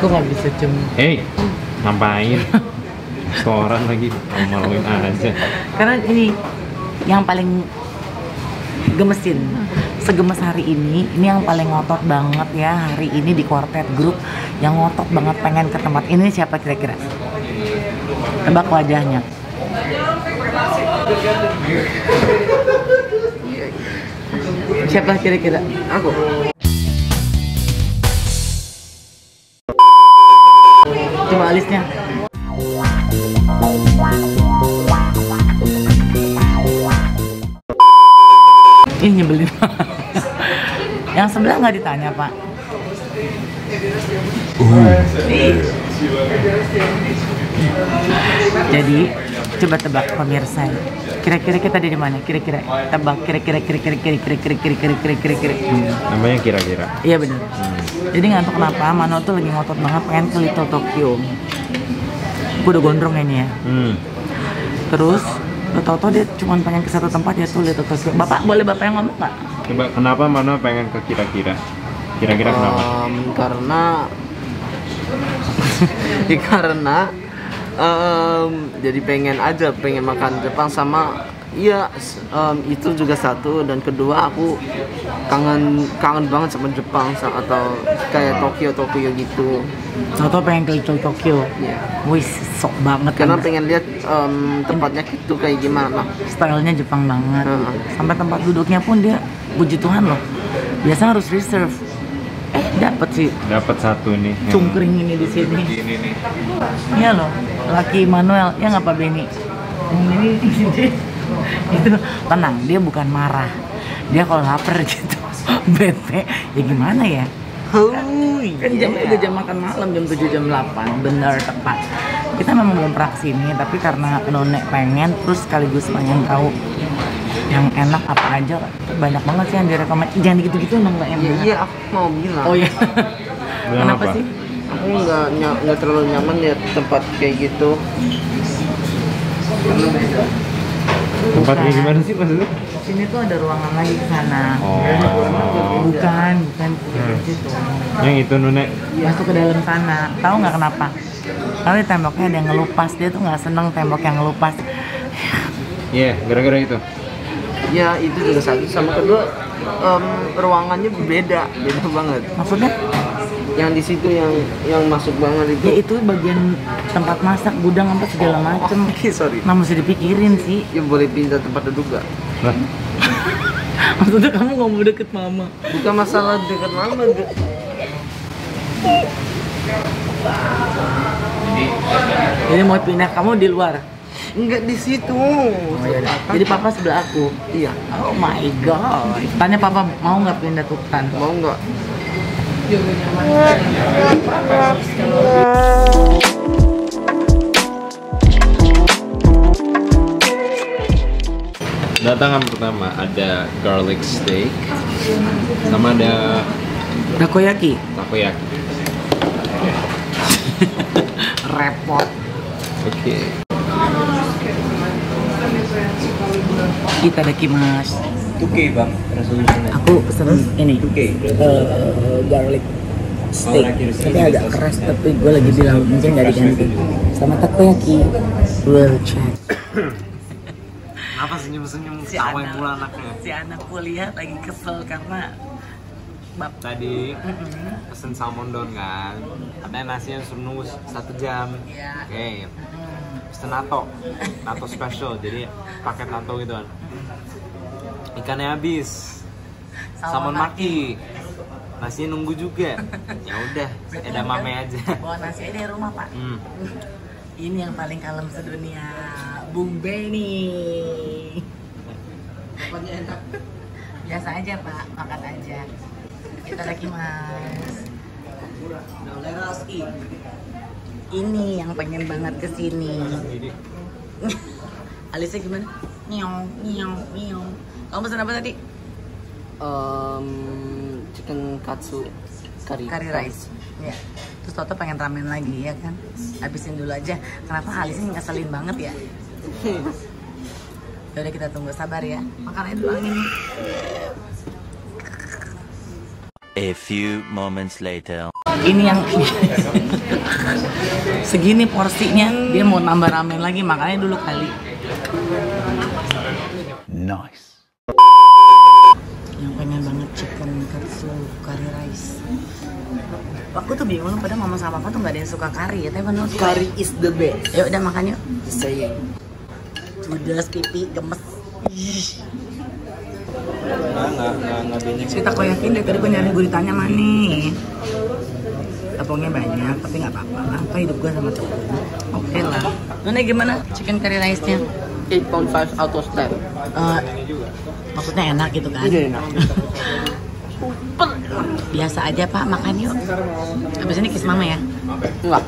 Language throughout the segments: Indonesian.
Aku nggak bisa cium. Ngapain? Restoran lagi, maluin aja. Karena ini yang paling gemesin, segemes hari ini yang paling ngotot banget ya hari ini di Quartet Group, yang ngotot banget pengen ke tempat ini siapa kira-kira? Tebak wajahnya. Siapa kira-kira? Aku. Coba alisnya. Ih, nyebelin. Yang sebelah nggak ditanya, Pak. Jadi, coba tebak pemirsa. Kira-kira kita di mana? Kira-kira tebak. Kira-kira. Namanya kira-kira. Iya benar. Jadi nggak tahu kenapa Mano tuh lagi ngotot banget pengen ke Little Tokyo. Gue udah gondrong ini ya. Terus lo tau dia cuma pengen ke satu tempat yaitu Little Tokyo. Bapak boleh bapak yang ngomong nggak? Coba kenapa Mano pengen ke kira-kira? Kira-kira kenapa? Karena jadi pengen makan Jepang sama itu juga satu, dan kedua aku kangen banget sama Jepang atau kayak Tokyo gitu. Soto pengen ke Little Tokyo. Iya. Wih, sok banget Karena kan. pengen lihat tempatnya gitu kayak gimana. Stylenya Jepang banget. Sampai tempat duduknya pun dia puji Tuhan loh. Biasa harus reserve. Dapat sih. Dapat satu nih. Cungkring ini di sini. Ini nih. Iya loh. Laki Manuel, ya nggak Pak Beni? Ini itu tenang, dia bukan marah. Dia kalau lapar gitu, bete. Ya gimana ya? Kan udah jam makan malam, jam 7 jam 8, benar tepat. Kita memang belum pernah kesini, tapi karena Nonek pengen, terus sekaligus pengen tahu yang enak apa aja, banyak banget sih yang direkomend. Jangan gitu-gitu emang nggak enak. Iya, aku mau bilang. Oh iya. Kenapa apa? sih? Aku nggak terlalu nyaman lihat tempat kayak gitu. Tempatnya gimana sih maksudnya? Sini tuh ada ruangan lagi ke sana. Bukan situ. Yang itu Nunek. Masuk ke dalam sana. Tahu nggak kenapa? Karena di temboknya ada yang ngelupas. Dia tuh nggak seneng tembok yang ngelupas. Iya, gara-gara itu. Ya itu juga satu, sama kedua ruangannya beda banget. Maksudnya? Yang di situ yang masuk banget itu. Ya itu bagian tempat masak, gudang apa segala macem. Sorry. Nah mesti dipikirin sih. Ya boleh pindah tempat duduk gak? Lah, Maksudnya kamu nggak mau deket mama? Bukan masalah dekat mama. Jadi mau pindah kamu di luar? Enggak di situ. Jadi papa sebelah aku. Iya. Oh my god. Tanya papa mau nggak pindah tukan? Mau nggak? datangan pertama ada garlic steak sama ada Takoyaki. takoyaki. Repot. Oke. Itadakimasu. 2K bang, resolusinya. Aku pesen ini 2K. garlic steak, tapi agak keras, tapi gue lagi bilang mungkin nggak diganti sama takoyaki. We'll check. Apa senyum-senyum Si tawa anak. mulu anaknya? Si anak kuliah lagi kesel karena Tadi pesen salmon don kan, katanya nasinya suruh nunggu 1 jam. Iya. Oke. Pesen nato special, jadi paket nato gitu kan. Ikannya habis, salmon maki, nasinya nunggu juga. Ya udah, edamame aja. bawa nasi aja dari rumah pak. Ini yang paling kalem sedunia, Bung Benny. Tempatnya enak. Biasa aja pak, makan aja. Itadakimasu. Ini yang pengen banget kesini. Alisnya gimana? Nyong, nyong, nyong. Kamu pesan apa tadi? Chicken katsu Curry rice. Ya. Terus Toto pengen ramen lagi ya kan? Habisin dulu aja. Kenapa Alisnya ngeselin banget ya? Ya udah kita tunggu, sabar ya. Makan aja dulu angin. A few moments later. Ini yang segini porsinya, dia mau nambah ramen lagi, makanya dulu kali. Nice. Yang pengen banget chicken katsu curry rice. Aku tuh bingung, padahal mama sama papa tuh nggak ada yang suka kari ya, tapi menurut Curry is the best. Yuk udah makan yuk. Sayang. Judas pipi gemes. Nggak banyak. Cerita kau yakin deh, tadi gue nyari guritanya mana nih. Tepungnya banyak, tapi nggak apa-apa. Apa hidup gue sama tepung. Oke lah. Nona gimana chicken curry rice-nya? 8.5 out of 10. Maksudnya enak gitu kan? Iya, enak. Biasa aja pak, makan yuk. Habis ini kiss mama ya. Enggak.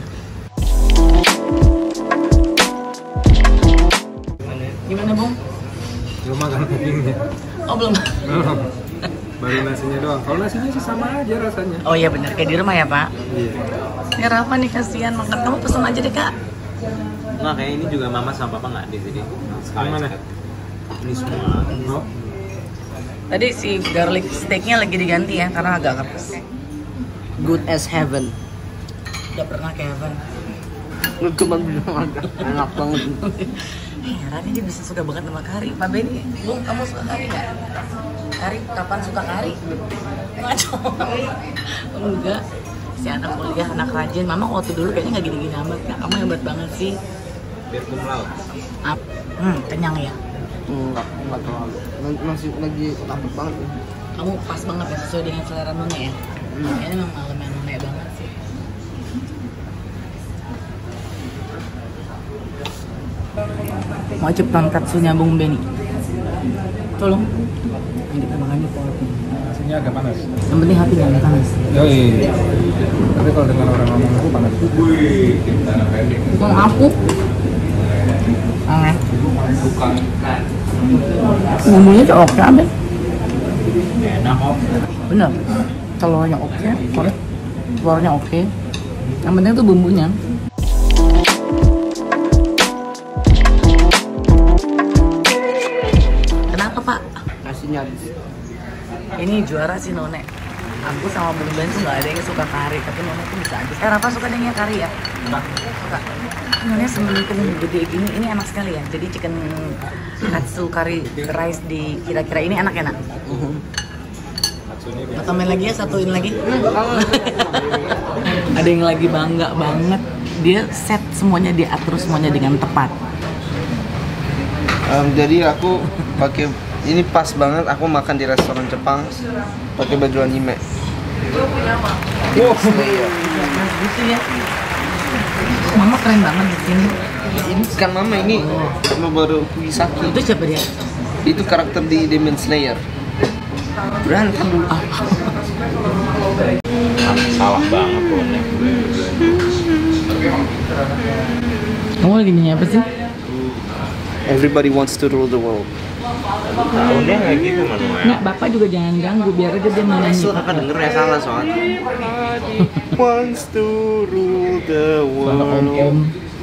Gimana Bung? Belum makan dagingnya. Oh belum. Baru nasinya doang. Kalau nasinya sih sama aja rasanya. Oh iya benar, kayak di rumah ya pak. Iya. Ya Rafa nih kasihan makan, kamu pesen aja deh kak. Nggak, kayak ini juga mama sama papa nggak di sini. Mana? Ini semua. Oh. Tadi si garlic steaknya lagi diganti ya, karena agak keras. Good as heaven. Udah pernah ke Heaven. Lu cuma bilang aja. Enak banget. Heran dia bisa suka banget sama kari. Pak Benny, Bung kamu suka kari nggak? Kari, kapan suka kari? Ngaco. Enggak. Si anak kuliah, anak rajin. Mama waktu dulu kayaknya nggak gini-gini amat. Kak. Kamu hebat banget sih. Biar cum laude. Kenyang ya. Enggak terlalu. Masih lagi takut banget. Kamu pas banget ya, sesuai dengan selera Nona ya. Ini memang malamnya Nona banget sih. Wajib tonkatsunya Bung Benny. Tolong. Yang kita makannya pork. Nasinya agak panas. Yang penting hati jangan panas. Yoi. Tapi kalau dengar orang ngomong aku panas. Bukan aku. Aneh. Bukan. Bumbunya oke abe. Enak kok. Bener. Telurnya oke, telurnya oke. Yang penting tuh bumbunya. Kenapa Pak? Nasinya habis. Ini juara sih None. Aku sama Bung Ben tuh nggak ada yang suka kari, tapi None tuh bisa habis. Rafa suka dengan kari ya? Suka. None sembelihkan gede gini, ini enak sekali ya. Jadi chicken katsu curry rice di kira-kira ini enak-enak. Mau tambahin lagi ya, satuin lagi. Ada yang lagi bangga banget. Dia set semuanya, diatur semuanya dengan tepat. Jadi aku pakai ini pas banget aku makan di restoran Jepang pakai baju anime. Wow, gitu ya. Mama keren banget di sini. Ini bukan mama, ini baru Kugisaki. Itu siapa dia? Itu karakter di Demon Slayer. Berantem dulu. Salah banget bonek. Kamu lagi nyanyi apa sih? Everybody wants to rule the world. Tahunnya kayak gitu Manuel. Nggak, bapak juga jangan ganggu, biar aja dia nyanyi. Itu kakak denger ya salah soalnya. Wants to rule the Kalau world. om-om.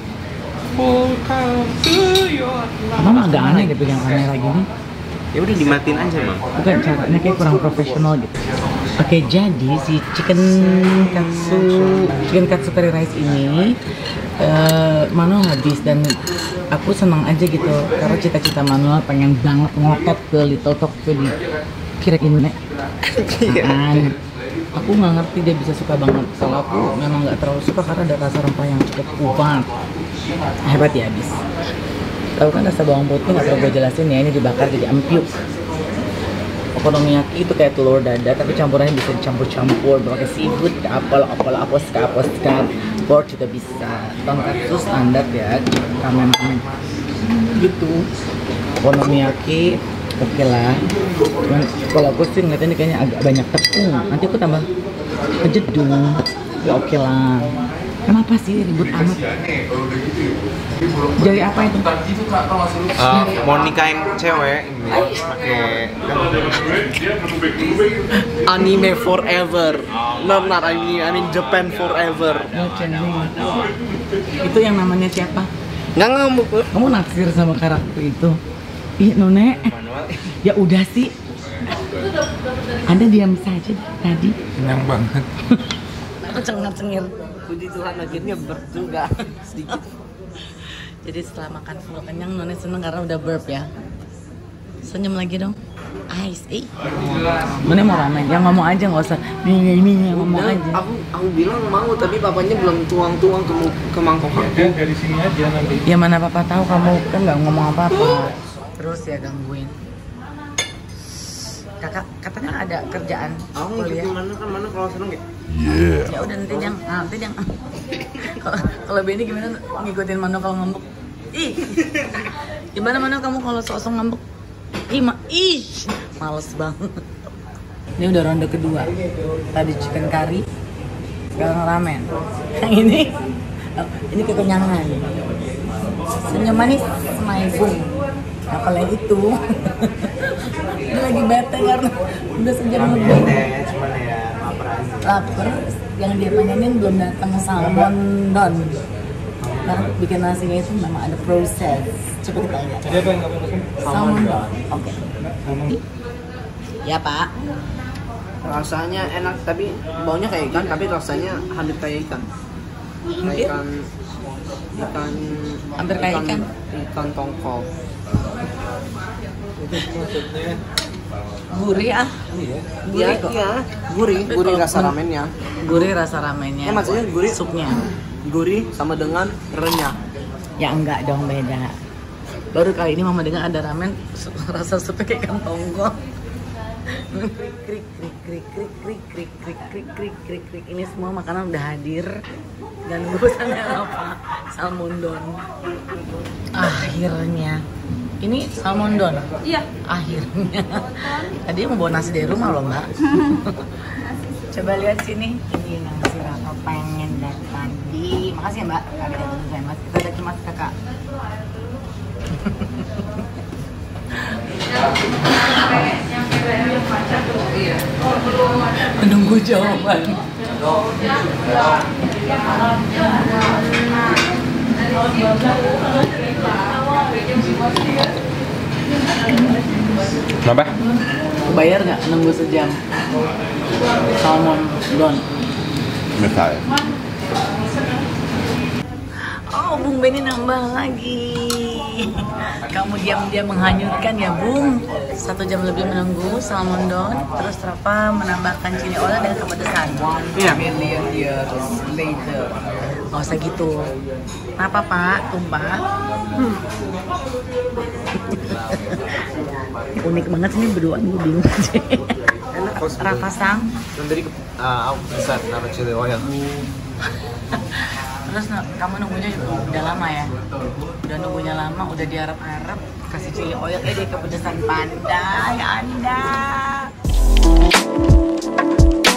Mama agak aneh deh pegang kamera gini. Ya udah dimatiin aja, Mang. Bukan, caranya kayak kurang profesional gitu. Oke, jadi si chicken katsu curry rice ini Manuel habis, dan aku senang aja gitu karena cita-cita Manuel pengen banget ngotot ke Little Tokyo di kira ini. Aku nggak ngerti dia bisa suka banget. Kalau aku memang nggak terlalu suka karena ada rasa rempah yang cukup kuat. Hebat ya habis. Tahu kan rasa bawang putih, nggak perlu gue jelasin ya, ini dibakar jadi empyuk. Okonomiyaki itu kayak telur dadar tapi campurannya bisa dicampur-campur pakai seafood, apel, pork juga bisa. Tonkatsu standar ya, ramen gitu. Okonomiyaki oke lah. Cuman kalau aku sih ngeliatnya ini kayaknya agak banyak tepung. Nanti aku tambah kejedung. Ya oke lah. Kenapa sih ribut amat? Jadi apa itu? Mau nikah yang cewek ini pakai Anime forever. Not I mean Japan forever. Itu yang namanya siapa? Nggak ngamuk. Kamu naksir sama karakter itu? Ih, None. Ya udah sih. Anda diam saja tadi. kenyang banget. Aku cengar-cengir. Puji Tuhan akhirnya burp juga sedikit. Jadi setelah makan full kenyang, Nona seneng karena udah burp ya. Senyum lagi dong. Ais, Nona mau ramen, yang ngomong aja nggak usah. Ini ngomong Udah, aja. aku bilang mau tapi papanya belum tuang-tuang ke mangkok aku. Dari sini aja nanti. Ya mana papa tahu kamu kan nggak ngomong apa-apa. Terus ya gangguin. Kakak katanya ada kerjaan Aku kuliah. ngikutin mana kalau seneng ya. Ya udah nanti yang kalau Benny gimana ngikutin Mano kalau ngambek? Ih. Gimana Mano kamu kalau sok-sok ngambek? Ih, males banget. Ini udah ronde kedua. Tadi chicken curry, sekarang ramen. Yang ini kekenyangan. Senyum manis, my bung. Apalagi itu. Dia lagi bete karena udah sejam lebih. Cuman ya lapar aja. Lapar, yang dia pengenin belum datang salmon don. Karena bikin nasinya itu memang ada proses. Coba kita lihat. Jadi apa yang kamu pesan? Salmon don. Oke. Ya Pak. Rasanya enak tapi baunya kayak ikan tapi rasanya hampir kayak ikan. Hampir? Ikan Hampir kayak ikan? Ikan tongkol. Maksudnya Gurih ah. Iya, kok. iya, gurih rasa ramennya. Gurih rasa ramennya. Ya maksudnya gurih supnya. Gurih sama dengan renyah. Ya enggak dong, beda. Baru kali ini mama dengar ada ramen rasa supnya kayak ikan tongkol. Krik krik krik krik krik krik krik krik krik krik krik. Ini semua makanan udah hadir dan pesannya apa? Salmon don. Akhirnya. Ini salmon don. Iya. Akhirnya. Tadi mau bawa nasi dari rumah loh, Mbak. Coba lihat sini. Ini nasi Raka pengen dari tadi. Makasih ya, Mbak. Mas. Kita udah cuma Kakak. Menunggu jawaban. kenapa? Bayar nggak nunggu sejam? Salmon don. Mesal. Oh, Bung Benny nambah lagi. Kamu diam-diam menghanyutkan ya, Bung. 1 jam lebih menunggu salmon don. Terus Rafa menambahkan chili oil dan kepedesan. Iya. Million years later. Gak usah gitu. Kenapa Pak? Tumpah. Unik banget sih ini berduaan, gue bingung sih. Enak kok sebenarnya. Rafa sang. Dan tadi aku pesan nama chili oil. Terus kamu nunggunya juga udah lama ya? Udah nunggunya lama, udah diharap-harap kasih chili oil, dia kepedesan pandai Anda.